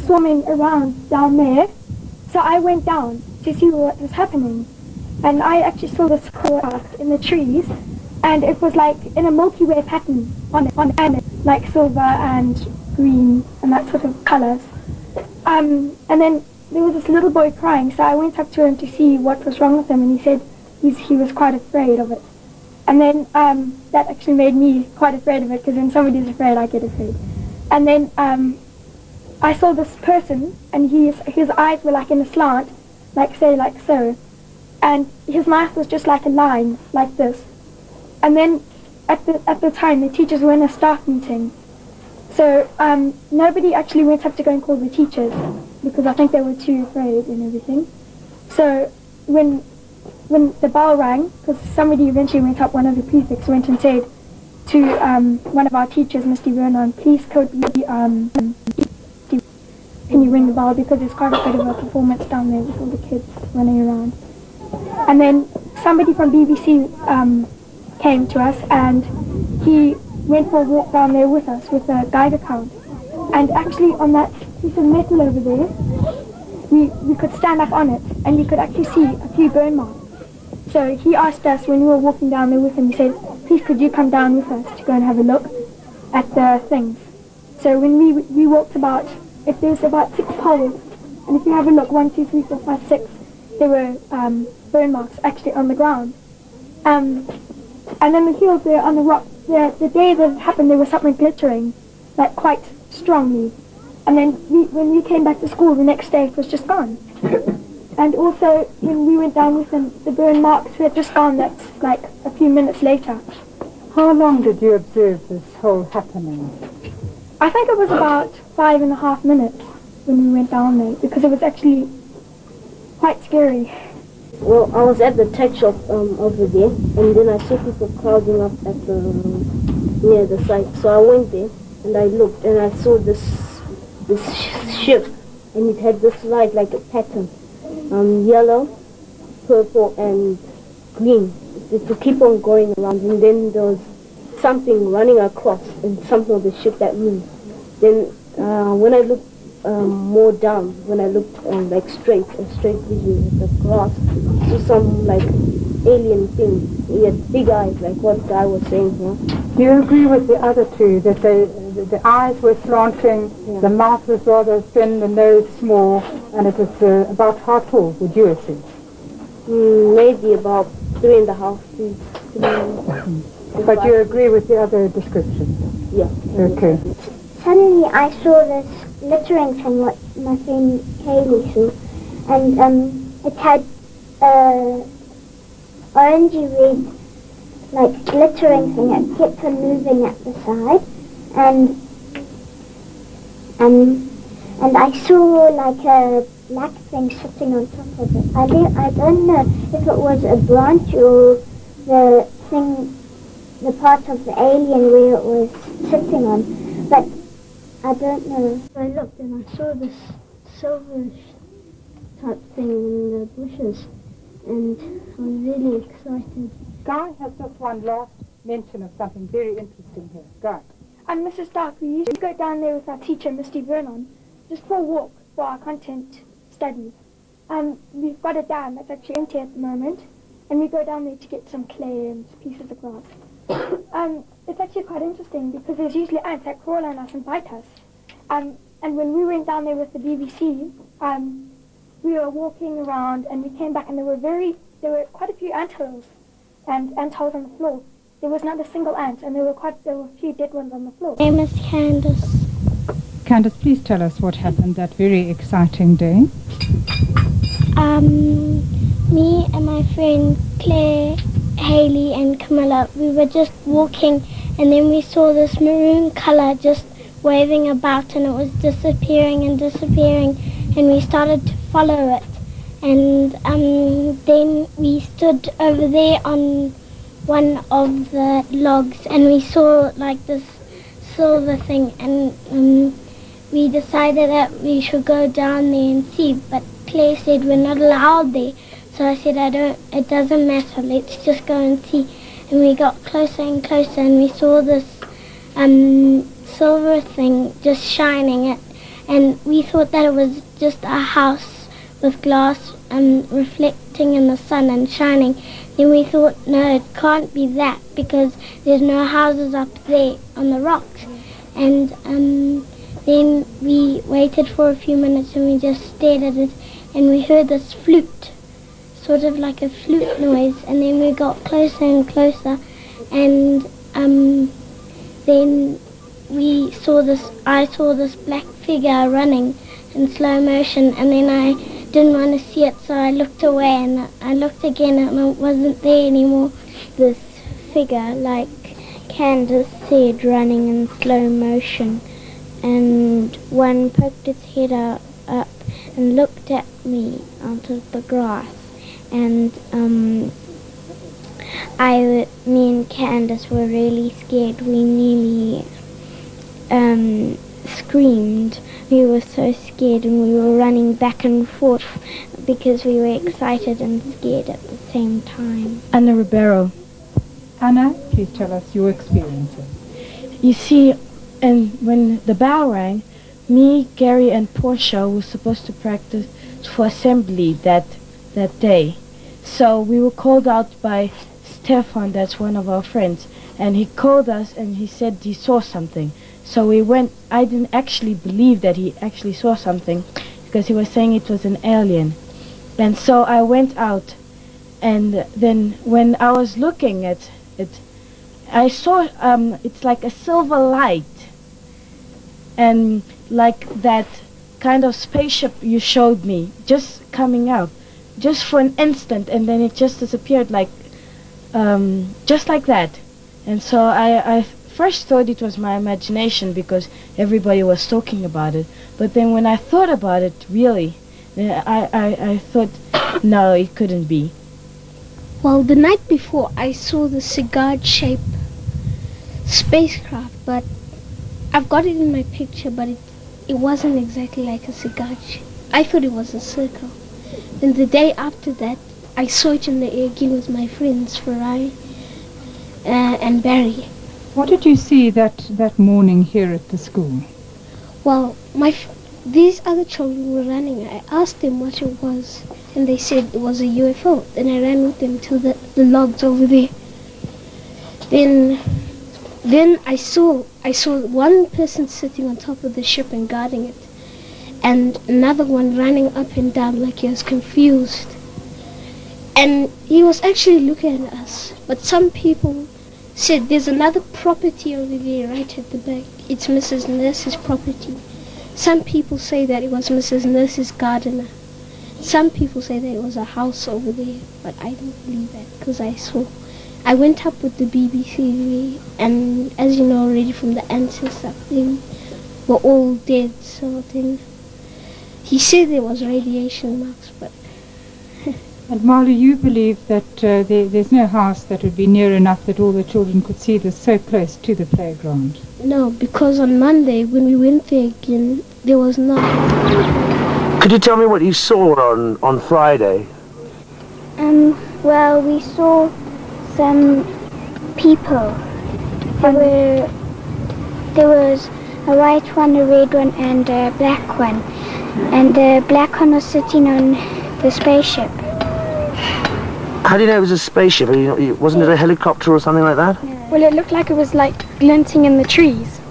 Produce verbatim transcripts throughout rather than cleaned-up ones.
swarming around down there. So I went down to see what was happening. And I actually saw this cloud in the trees, and it was like in a Milky Way pattern on it, on it, like silver and green and that sort of colours. Um, and then there was this little boy crying, so I went up to him to see what was wrong with him, and he said he's, he was quite afraid of it. And then um, that actually made me quite afraid of it, because when somebody's afraid, I get afraid. And then um, I saw this person, and his, his eyes were like in a slant, like say like so. And his mouth was just like a line, like this. And then at the, at the time, the teachers were in a staff meeting. So um, nobody actually went up to go and call the teachers, because I think they were too afraid and everything. So when when the bell rang, because somebody eventually went up, one of the prefects went and said to um, one of our teachers, Mister Vernon, please could we, um, can you ring the bell, because there's quite a bit of a performance down there with all the kids running around. And then somebody from B B C um, came to us, and he went for a walk down there with us with a Geiger count. And actually on that piece of metal over there, we, we could stand up on it, and we could actually see a few burn marks. So he asked us when we were walking down there with him, he said, please could you come down with us to go and have a look at the things. So when we, we walked about, if there's about six poles, and if you have a look, one, two, three, four, five, six, there were um, burn marks actually on the ground. Um, and then the heels there on the rock, the, the day that it happened, there was something glittering, like quite strongly. And then we, when we came back to school the next day, it was just gone. And also, when we went down with them, the burn marks were just gone, that's like a few minutes later. How long did you observe this whole happening? I think it was about five and a half minutes when we went down there, because it was actually quite scary. Well, I was at the tech shop um, over there, and then I saw people crowding up at the near the site. So I went there, and I looked, and I saw this this sh ship, and it had this light like a pattern, um, yellow, purple, and green, to, to keep on going around. And then there was something running across, and something of the ship that moved. Then uh, when I looked Um, more down, when I looked um, like straight, a straight vision at the grass, to some like alien thing. He had big eyes, like what Guy was saying here. Do you agree with the other two that they, the, the eyes were slanting, yeah. The mouth was rather thin, the nose small, and it was uh, about how tall, would you assume? Mm, maybe about three and a half feet. But you agree with the other description? Yeah. Okay. Suddenly I saw this glittering thing, what my friend Kaylee saw, and um, it had uh, orangey red, like glittering thing. It kept on moving at the side, and um, and I saw like a black thing sitting on top of it. I don't, I don't know if it was a branch or the thing, the part of the alien where it was sitting on, but I don't know. I looked and I saw this silverish type thing in the bushes, and I was really excited. Guy has just one last mention of something very interesting here. Guy. And Missus Stark, we used to go down there with our teacher, Mister Vernon, just for a walk for our content studies. Um, we've got a dam that's actually empty at the moment, and we go down there to get some clay and pieces of glass. Um, it's actually quite interesting because there's usually ants that crawl on us and bite us. Um, and when we went down there with the B B C, um, we were walking around and we came back and there were very, there were quite a few ant hills and ant holes on the floor. There was not a single ant, and there were quite, there were a few dead ones on the floor. My name is Candace. Candace, please tell us what happened that very exciting day. Um, me and my friend Claire, Haley and Camilla, we were just walking, and then we saw this maroon colour just waving about, and it was disappearing and disappearing, and we started to follow it. And um, then we stood over there on one of the logs, and we saw like this silver thing, and um, we decided that we should go down there and see, but Claire said we're not allowed there. So I said, I don't, it doesn't matter, let's just go and see. And we got closer and closer, and we saw this um, silver thing just shining it. and we thought that it was just a house with glass um, reflecting in the sun and shining. Then we thought, no, it can't be that because there's no houses up there on the rocks. And um, then we waited for a few minutes and we just stared at it, and we heard this flute, sort of like a flute noise, and then we got closer and closer, and um, then we saw this, I saw this black figure running in slow motion, and then I didn't want to see it, so I looked away, and I looked again and it wasn't there anymore. This figure, like Candace said, running in slow motion, and one poked its head out, up and looked at me out of the grass, and um, I, me and Candace were really scared. We nearly um, screamed. We were so scared, and we were running back and forth because we were excited and scared at the same time. Anna Ribeiro. Anna, please tell us your experiences. You see, and when the bell rang, me, Gary, and Portia were supposed to practice for assembly that that day. So we were called out by Stefan, that's one of our friends, and he called us and he said he saw something. So we went. I didn't actually believe that he actually saw something because he was saying it was an alien. And so I went out, and then when I was looking at it, I saw um, it's like a silver light, and like that kind of spaceship you showed me, just coming out, just for an instant, and then it just disappeared, like um, just like that. And so I, I first thought it was my imagination because everybody was talking about it. But then when I thought about it, really, I, I, I thought, no, it couldn't be. Well, the night before, I saw the cigar-shaped spacecraft, but I've got it in my picture, but it, it wasn't exactly like a cigar shape. I thought it was a circle. Then the day after that, I saw it in the air again with my friends, Farai uh, and Barry. What did you see that, that morning here at the school? Well, my f these other children were running. I asked them what it was, and they said it was a U F O. Then I ran with them to the, the logs over there. Then, then I saw I saw one person sitting on top of the ship and guarding it, and another one running up and down like he was confused. And he was actually looking at us. But some people said there's another property over there right at the back. It's Missus Nurse's property. Some people say that it was Missus Nurse's gardener. Some people say that it was a house over there, but I don't believe that because I saw. I went up with the B B C, and as you know already from the answers up there, were all dead, so then he said there was radiation marks, but... And Marley, you believe that uh, there, there's no house that would be near enough that all the children could see this so close to the playground? No, because on Monday when we went there again, there was nothing. Could you tell me what you saw on, on Friday? Um, well, we saw some people. There were, there was a white one, a red one, and a black one. And the black one was sitting on the spaceship. How do you know it was a spaceship? Wasn't it a helicopter or something like that? Well, it looked like it was like glinting in the trees.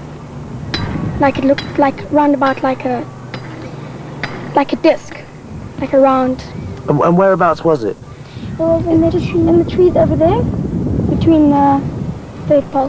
Like it looked like roundabout like a like a disc, like a round. And, and whereabouts was it? Well, in the, in the trees over there, between the third pole.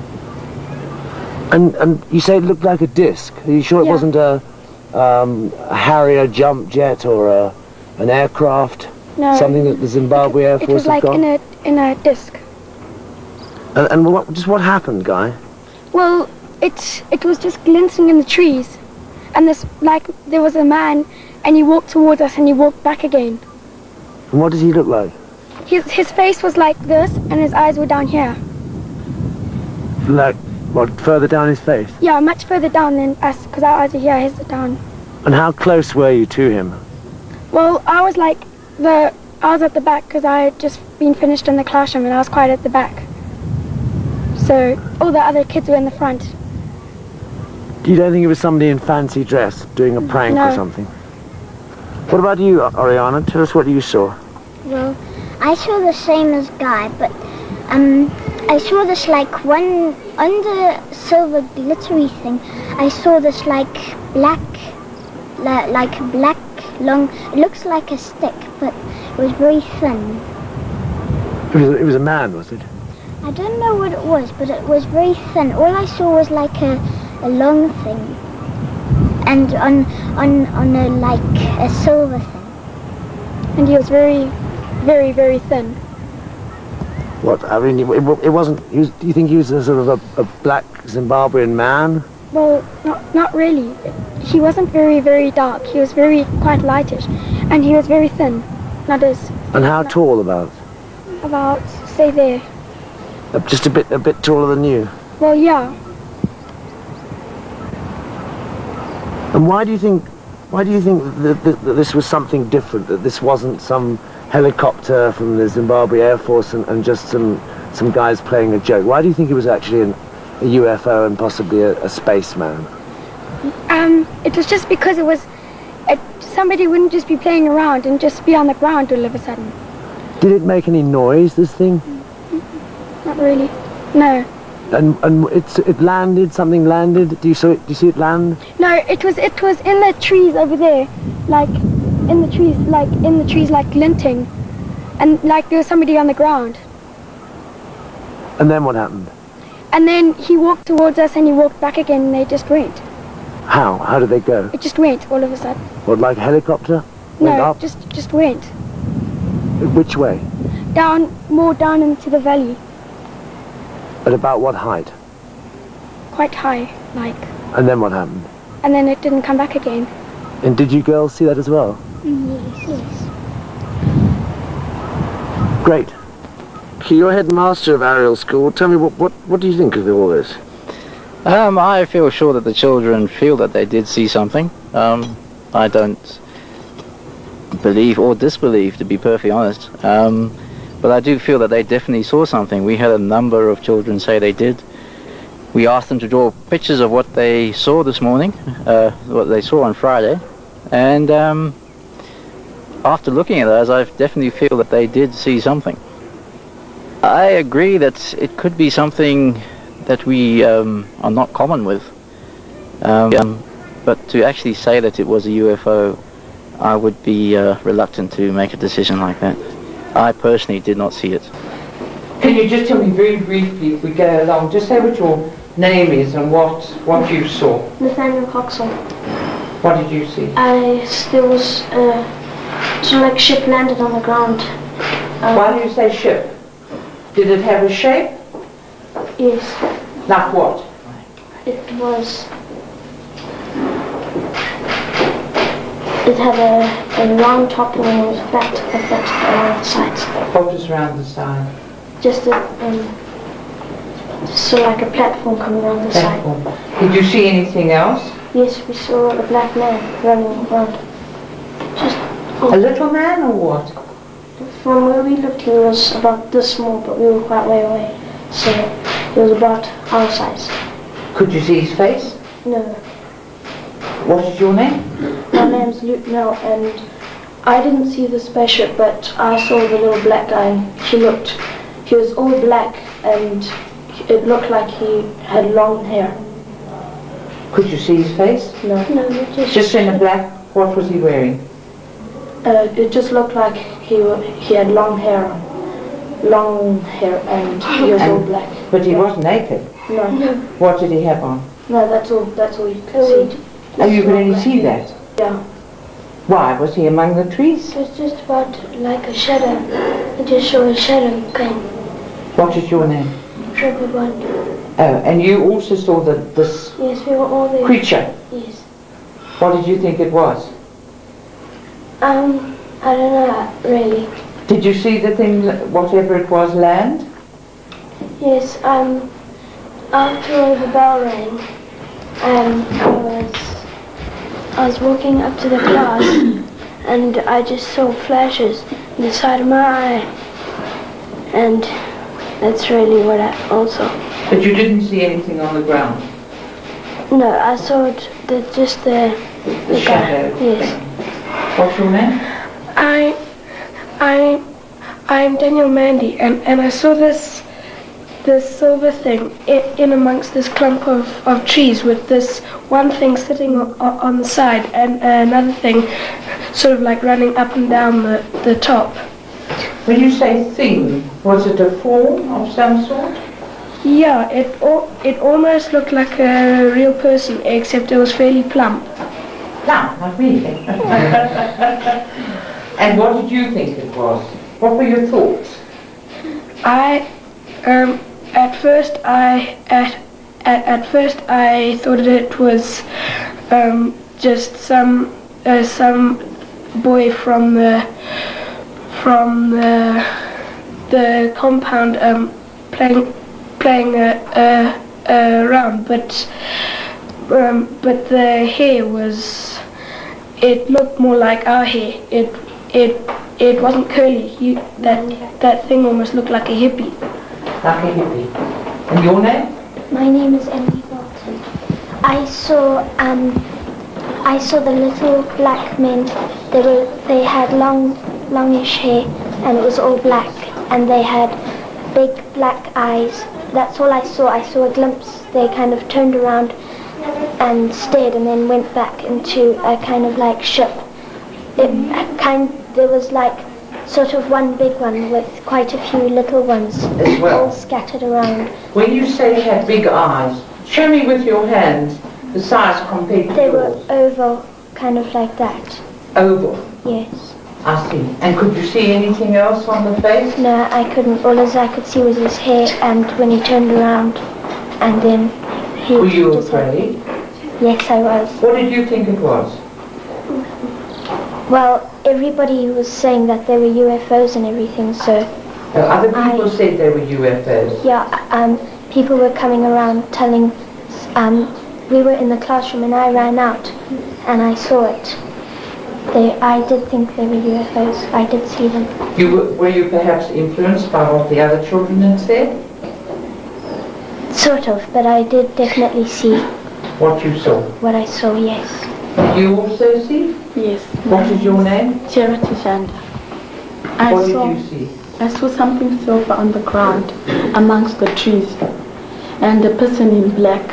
And and you say it looked like a disc. Are you sure it Yeah. wasn't a, um, a Harrier jump jet or a, an aircraft? No. Something that the Zimbabwe Air It Force was like have got? in a in a disc. And, and what, just what happened, Guy? Well, it it was just glinting in the trees, and this like there was a man, and he walked towards us and he walked back again. And what did he look like? His his face was like this, and his eyes were down here. Like, what, further down his face? Yeah, much further down than us, because our eyes are here, his are down. And how close were you to him? Well, I was like the I was at the back because I had just been finished in the classroom, and I was quite at the back. So all the other kids were in the front. You don't think it was somebody in fancy dress doing a prank No. or something? What about you, Ariana? Tell us what you saw. Well, I saw the same as Guy, but um, I saw this like one on the silver glittery thing. I saw this like black, li like a black long. It looks like a stick, but it was very thin. It was, it was a man, was it? I don't know what it was, but it was very thin. All I saw was like a, a long thing, and on on on a like a silver thing. And he was very, very, very thin. What? I mean, it, it wasn't. He was, do you think he was a sort of a, a black Zimbabwean man? Well, not not really. He wasn't very, very dark. He was very quite lightish, and he was very thin. Not as And how tall about? about say there. Uh, just a bit, a bit taller than you. Well, yeah. And why do you think? Why do you think that, that, that this was something different? That this wasn't some helicopter from the Zimbabwe Air Force and, and just some some guys playing a joke? Why do you think it was actually an, a U F O and possibly a, a spaceman? Um, it was just because it was. It, somebody wouldn't just be playing around and just be on the ground all of a sudden. Did it make any noise? This thing? Not really. No. And and it's it landed. Something landed. Do you see it? Do you see it land? No, it was it was in the trees over there, like in the trees, like in the trees, like glinting, and like there was somebody on the ground. And then what happened? And then he walked towards us, and he walked back again, and they just went. How? How did they go? It just went all of a sudden. What, like a helicopter? Went No, up? just just went Which way? down, more down into the valley, At about what height? quite high, like. And then what happened? And then it didn't come back again. And did you girls see that as well? Yes, yes. Great. You're headmaster of Ariel School. Tell me, what, what, what do you think of all this? Um, I feel sure that the children feel that they did see something. Um, I don't believe or disbelieve, to be perfectly honest. Um, but I do feel that they definitely saw something. We had a number of children say they did. We asked them to draw pictures of what they saw this morning, uh, what they saw on Friday. And um, after looking at those, I definitely feel that they did see something. I agree that it could be something that we um, are not common with. Um, but to actually say that it was a U F O, I would be uh, reluctant to make a decision like that. I personally did not see it. Can you just tell me very briefly, if we go along, just say what your name is and what, what you saw? Nathaniel Coxall. What did you see? I, there was, uh, so like ship landed on the ground. Um, Why do you say ship? Did it have a shape? Yes, Like what? it was, it had a, a round top and it was flat, a flat around the sides. What was around the side? Just a, um, so like a platform coming around the side. Platform. Did you see anything else? Yes, we saw a black man running around. Just, A little man or what? from where we looked, he was about this small, but we were quite way away. So he was about our size. Could you see his face? No, What is your name? my name's Luke Nell, and I didn't see the spaceship, but I saw the little black guy. And he looked, he was all black, and it looked like he had long hair. Could you see his face? No, no, just, Just in the black, what was he wearing? Uh, it just looked like he wa- he had long hair, long hair, and he was all And- black. But he was naked. No, no, What did he have on? that's all. That's all you could see. Oh, you could only see that? Yeah. Why? Was he among the trees? It was just about like a shadow. It just showed a shadow came. What is your name? Trevor Bond. Oh, and you also saw the, this Yes, we were all there. creature. Yes. What did you think it was? Um, I don't know really. Did you see the thing, whatever it was, land? Yes. Um, after the bell rang, um, I was I was walking up to the class, and I just saw flashes in the side of my eye, and that's really what I also. But you didn't see anything on the ground? No, I saw it, the, just the, The, the shadow. guy. Yes. What's your name? I, I, I'm Daniel Mandy, and, and I saw this, this silver thing in, in amongst this clump of, of trees with this one thing sitting on, on the side and another thing sort of like running up and down the, the top. When you say thing, was it a form of some sort? Yeah, it al it almost looked like a real person, except it was fairly plump. No, not really. And what did you think it was? What were your thoughts? I, um, at first I, at, at, at first I thought it was, um, just some, uh, some boy from the, from the, the compound, um, playing, playing uh, uh, uh, around, but um, but the hair was, it looked more like our hair. It it it wasn't curly. You, that that thing almost looked like a hippie. Like a hippie. And your name? My name is Emily Bolton. I saw um I saw the little black men. They were they had long longish hair and it was all black and they had big black eyes. That's all I saw. I saw a glimpse. They kind of turned around and stared and then went back into a kind of like ship. It kind there was like sort of one big one with quite a few little ones As well. all scattered around. When you say it had big eyes, show me with your hand the size compared to They were yours. oval, kind of like that. Oval. Yes. I see. And could you see anything else on the face? No, I couldn't. All as I could see was his hair and when he turned around and then he Were you just had- afraid? Yes, I was. What did you think it was? Well, everybody was saying that they were U F Os and everything, so Uh, other people I- said they were U F Os. yeah, um, people were coming around telling, um, we were in the classroom and I ran out and I saw it. They, I did think they were U F Os. I did see them. You were, were you perhaps influenced by what the other children had said? Sort of, but I did definitely see What you saw? what I saw, yes. Did you also see? Yes. What is your name? Charity Shanda. I What saw, did you see? I saw something silver on the ground amongst the trees and a person in black.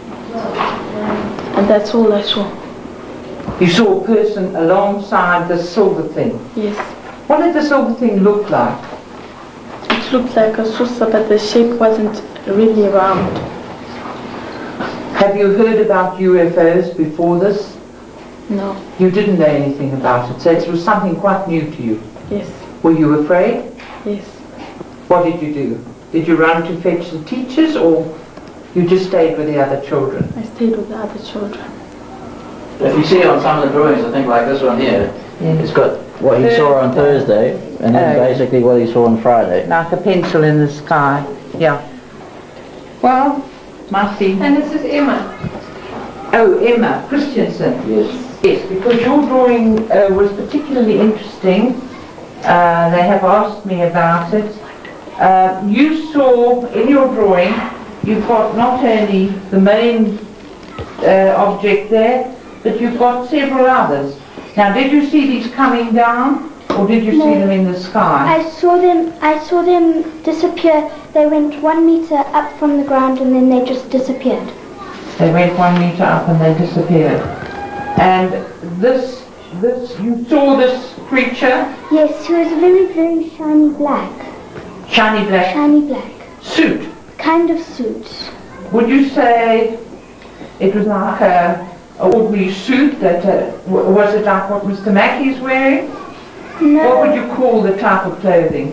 And that's all I saw. You saw a person alongside the silver thing. Yes. What did the silver thing look like? It looked like a saucer, but the shape wasn't really round. Have you heard about U F Os before this? No. You didn't know anything about it, so it was something quite new to you. Yes. Were you afraid? Yes. What did you do? Did you run to fetch the teachers or you just stayed with the other children? I stayed with the other children. If you see on some of the drawings, I think like this one here, Yeah. it's got what he saw on Thursday and then Oh. basically what he saw on Friday. Like a pencil in the sky. Yeah. Well, Marcy. And this is Emma. Oh, Emma Christensen. Yes. Yes, because your drawing uh, was particularly interesting. Uh, they have asked me about it. Uh, you saw in your drawing, you've got not only the main uh, object there, but you've got several others. Now, did you see these coming down, or did you No. see them in the sky? I saw them. I saw them disappear. They went one meter up from the ground and then they just disappeared. They went one meter up and they disappeared. And this, this, you saw this creature, Yes, he was very, very shiny black. shiny black Shiny black. suit. Kind of suit. Would you say it was like a, a ordinary suit that, uh, w- was it like what Mister Mackey's wearing? No. What would you call the type of clothing?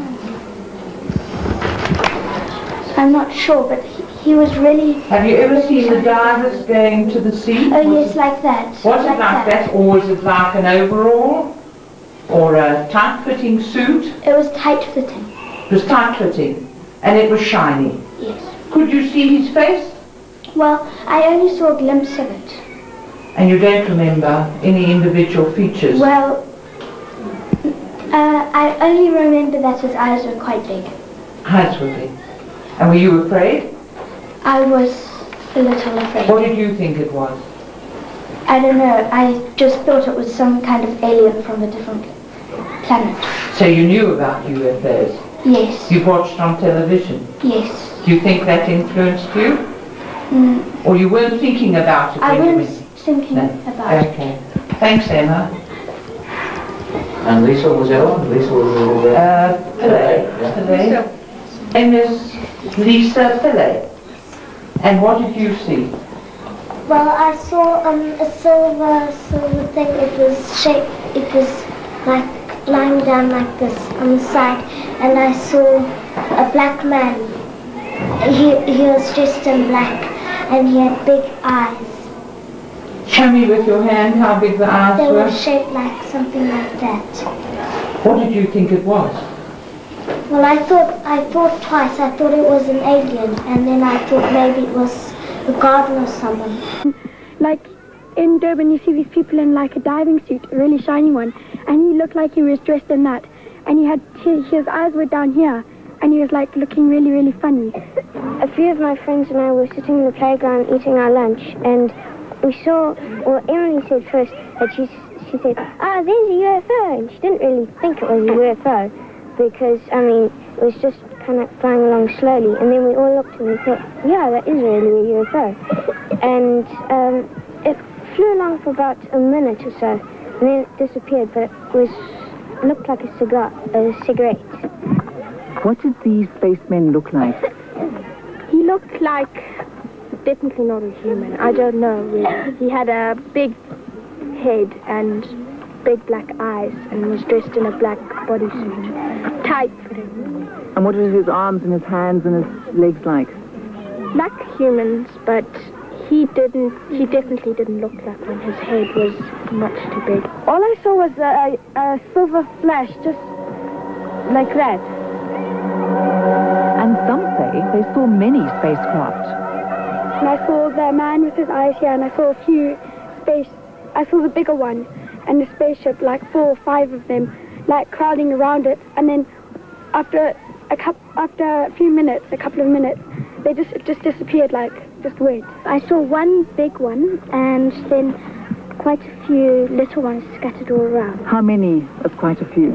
I'm not sure, but he, he was really... Have you ever seen the divers going to the sea? Oh yes, like that. Was it like that, or was it like an overall? Or a tight-fitting suit? It was tight-fitting. It was tight-fitting, and it was shiny. Yes. Could you see his face? Well, I only saw a glimpse of it. And you don't remember any individual features? Well, uh, I only remember that his eyes were quite big. Eyes were big. And were you afraid? I was a little afraid. What did you think it was? I don't know, I just thought it was some kind of alien from a different planet. So you knew about U F Os? Yes. You watched on television? Yes. Do you think that influenced you? Mm. Or you weren't thinking about it? I when was you went? thinking No. about Okay. it. Thanks, Emma. And Lisa was the other one? Lisa was the other Uh, Pillay. Pillay. Name is Lisa Pillay. And what did you see? Well, I saw um, a silver, silver thing. It was shaped, it was like lying down like this on the side. And I saw a black man. He, he was dressed in black and he had big eyes. Show me with your hand how big the eyes They were. were shaped like something like that. What did you think it was? Well, I thought, I thought twice. I thought it was an alien, and then I thought maybe it was a garden or someone. Like in Durban, you see these people in like a diving suit, a really shiny one, and he looked like he was dressed in that, and he had his, his eyes were down here, and he was like looking really, really funny. A few of my friends and I were sitting in the playground eating our lunch, and we saw, well, Emily said first that she she said, ah, there's a U F O, and she didn't really think it was a U F O, because, I mean, it was just kind of flying along slowly, and then we all looked and we thought, yeah, that is really a U F O. And um, it flew along for about a minute or so, and then it disappeared, but it was looked like a cigar, a cigarette. What did these spacemen look like? He looked like definitely not a human. I don't know really. He had a big head and big black eyes and was dressed in a black bodysuit. Tight fitting. And what were his arms and his hands and his legs like? Like humans, but he didn't, he definitely didn't look like one. His head was much too big. All I saw was a, a silver flash, just like that. And some say they saw many spacecraft. And I saw the man with his eyes here, and I saw a few space, I saw the bigger one, and the spaceship, like four or five of them, like crowding around it, and then after a couple, after a few minutes, a couple of minutes, they just it just disappeared, like just went. I saw one big one, and then quite a few little ones scattered all around. How many of quite a few?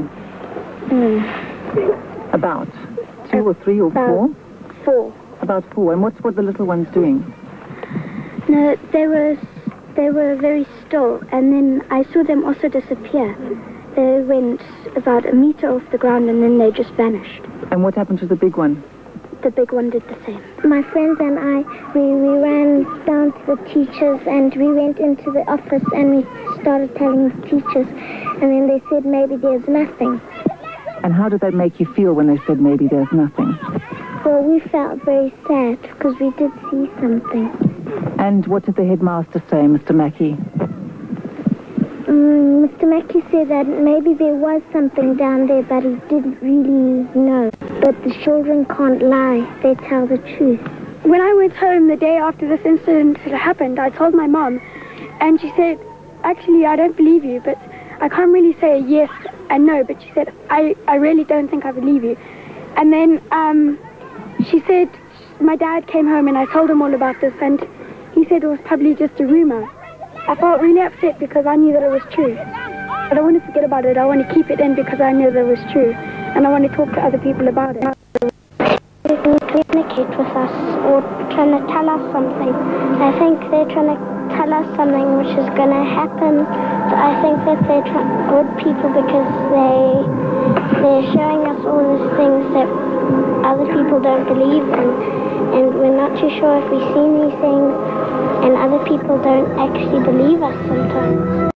Mm. About two or three or About four? Four. About four. And what's what the little ones doing? No, they were they were very still, and then I saw them also disappear. They went about a meter off the ground, and then they just vanished. And what happened to the big one? The big one did the same. My friends and I, we, we ran down to the teachers and we went into the office and we started telling the teachers, and then they said maybe there's nothing. And how did that make you feel when they said maybe there's nothing? Well, we felt very sad because we did see something. And what did the headmaster say, Mister Mackey? Um, Mister Mackey said that maybe there was something down there, but he didn't really know. But the children can't lie. They tell the truth. When I went home the day after this incident had happened, I told my mom, and she said, actually, I don't believe you, but I can't really say yes and no, but she said, I, I really don't think I believe you. And then um, she said, my dad came home and I told him all about this, and he said it was probably just a rumor. I felt really upset because I knew that it was true. I don't want to forget about it. I want to keep it in because I knew that it was true. And I want to talk to other people about it. They can communicate with us or trying to tell us something. I think they're trying to tell us something which is going to happen. So I think that they're good people because they, they're showing us all these things that other people don't believe in. And we're not too sure if we've seen these things. And other people don't actually believe us sometimes.